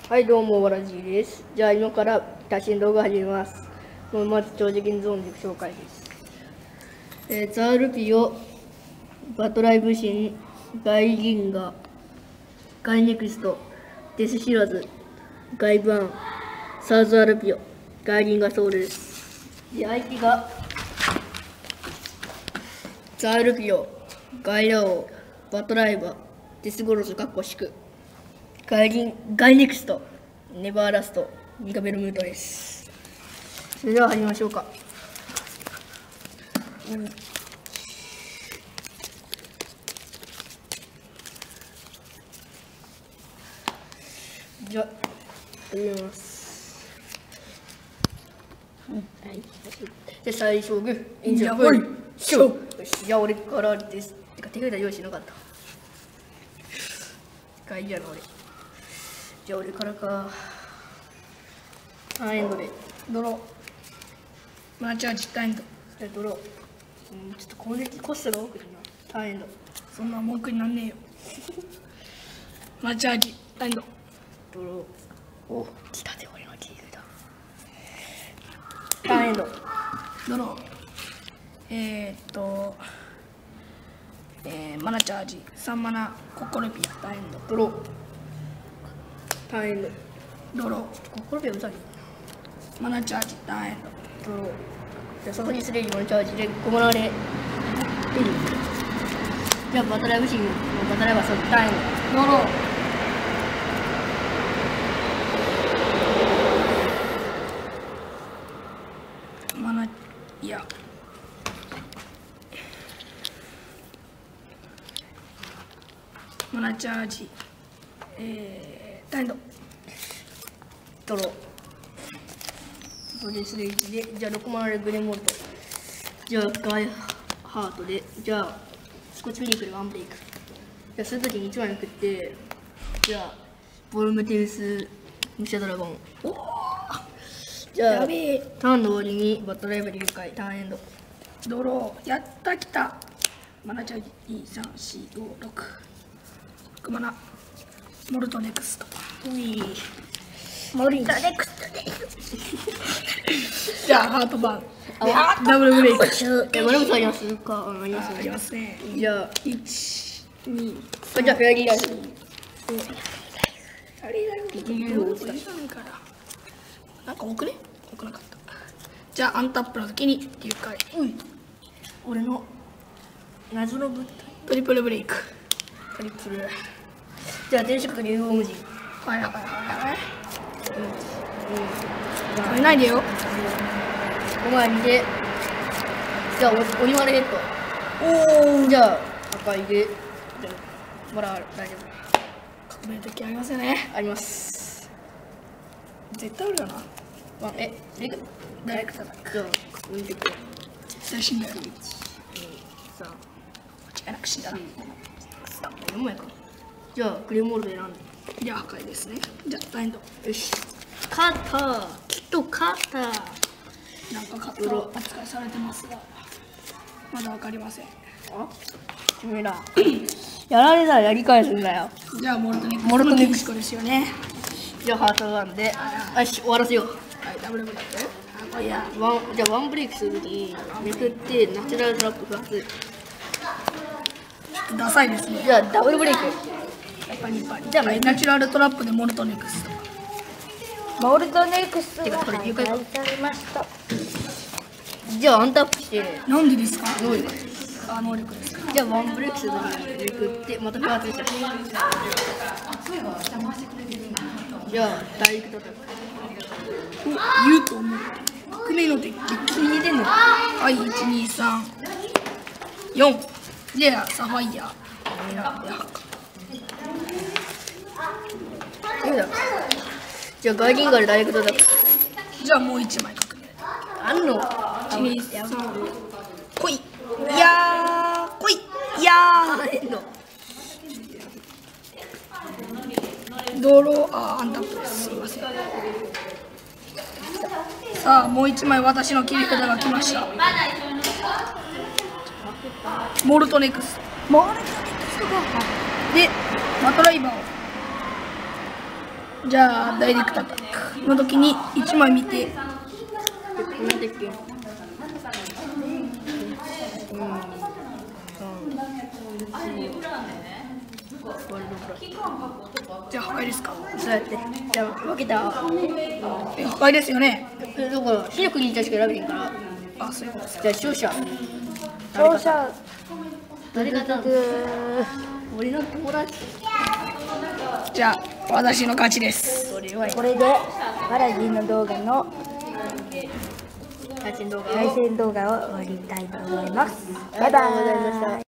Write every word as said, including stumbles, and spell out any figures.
はい、どうも、わらじです。じゃあ、今から写真動画始めます。もうまず、超次元ゾーンで紹介です。えー、ザールピオ、バトライブシン、ガイギンガ、ガイネクスト、デスシラズ、ガイバーン、サーズアルピオ、ガイギンガソウルです。で、相手が、ザールピオ、ガイラオ、バトライバー、デスゴロス、カッコシク。ガイリン、ガイネクスト、ネバーラスト、ミカベルムートです。それでは始めましょうか。うん、じゃあ、始めます。うん、はい。で、最初グー、インジャーボール、ショー。よし、じゃあ俺からです。てか、手札用意しなかった。ガイアの俺。じゃあ俺からか。ターンエンドで。 ドロー。マーチャージターンエンド。 じゃあドロー。うん、ちょっと攻撃コストが多くてな。ターンエンド。 そんな文句になんねえよ。マーチャージターンエンド。 ドロー。お、来たで俺の切り札だ。ターンエンド。 ドロー。えー、っと、えー、マナチャージ。さんマナ、ココルピアターンエンド。 ドロー。ターンエンド。 ドロー。 ココルピアうざい。 マナチャージターンエンドロー。じゃあそこにすでにマナチャージでごマナで。じゃあバトライブシング、バトライバーそのターンエンド。 ド。ドロー。マナ、いや。マナチャージ。えー、ターンエンド。 ドロー。それですでいちで、じゃあろくマナでグレモルト。じゃあガイハートで、じゃあスコッチブレイクでワンブレイク。じゃあそういう時にいちまいめくって、じゃあボルムテウスムシャドラゴン。 おお。 じゃあやべえ。 ターンの終わりにバトライブで入会、ターンエンド。 ドロー。やったきた。マナチャージに、さん、よん、ご、ろく。ろくマナ。モルトネクスト。 うい。 モルトネクストで。じゃあハートバーン。 あ、 ダブルブレイク。 え、マルムさんありますか？ありますありますね。 じゃあ、 いち、に、 じゃあフェアリーライフ。 あれだよ。なんか多くね？多くなかった。じゃあアンタップの時にっていうか、 うん。俺の謎の物体。 トリプルブレイク。 トリプル。じゃあ電子角竜王無人。 はいはいはいはい。 うん。うん。 止めないでよ。 ごまいで。じゃあお鬼丸ヘッド。おお。じゃあ赤いで。じゃあまだ大丈革命的ありますよね。 夫。あります。 絶対あるよな。 まあ、え、レイク。 ダイレクトだ。 じゃあ確認できる。 最新だよ。 一、二、三、 間違いなく死んだな。 四枚か。じゃあグレーモールド選んで。 じゃあ破壊ですね。じゃあターンエンド。 よし。勝った。きっと勝った。 なんかカット扱いされてますが、まだわかりません。 あ、てめえら。やられたらやり返すんだよ。 じゃあモルトネクスト。 モルトネクストですよね。 じゃあハートなんで、よし、終わらせよう。 はい、ダブルブレイク。あ、いや、 ワン、じゃあワンブレイクするときにめくってナチュラルトラップふたつ。 ダサいですね。 じゃあダブルブレイク。 やっぱりやっぱり。じゃあナチュラルトラップでモルトネクスト。 モルトネクストがてかこれ配床布されました。 じゃあアンタップしてなんでですか？ 能力。 あ、能力ですか。 じゃあワンブレイクするときにめくってまたふたつにした。じゃあダイレクトアタック。 お、言うと思う。革命の敵。 君に出んのか。 はい、いち、に、さん、よん。じゃあサファイア。 じゃあガイリンガーでダイレクトアタック。 じゃあもういちまい革命。 あんの？ いち、に、さん、来い。いやー、来い。いやあれの。 ー。ドロー、あー、アンタップです。すいません。さあ、もういちまい私の切り札が来ました。モルトネクスト。モルトネクストか。で、マトライバーをじゃあダイレクトアタックの時にいちまい見て、 この鉄拳。 じゃあ破壊ですか。 そうやって。じゃあ分けた。 え破壊ですよね。 えだから視力にたしか選べへんから。 あ、そういうことですか。 じゃあ勝者。 勝者誰がた俺の友達。 じゃあ私の勝ちです。 それはこれでわらじの動画の写真動画を。 対戦動画を終わりたいと思います。バイバありがとうございましたイ。